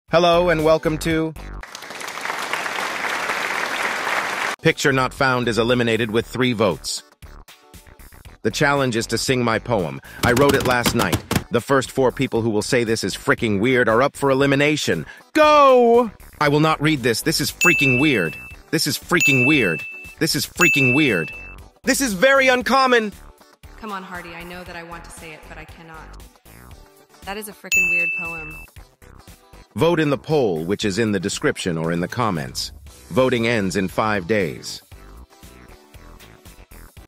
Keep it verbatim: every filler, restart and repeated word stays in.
Hello and welcome to... Picture not found is eliminated with three votes. The challenge is to sing my poem. I wrote it last night. The first four people who will say this is freaking weird are up for elimination. Go! I will not read this. This is freaking weird. This is freaking weird. This is freaking weird. This is very uncommon. Come on, Hardy. I know that I want to say it, but I cannot. That is a freaking weird poem. Vote in the poll, which is in the description or in the comments. Voting ends in five days.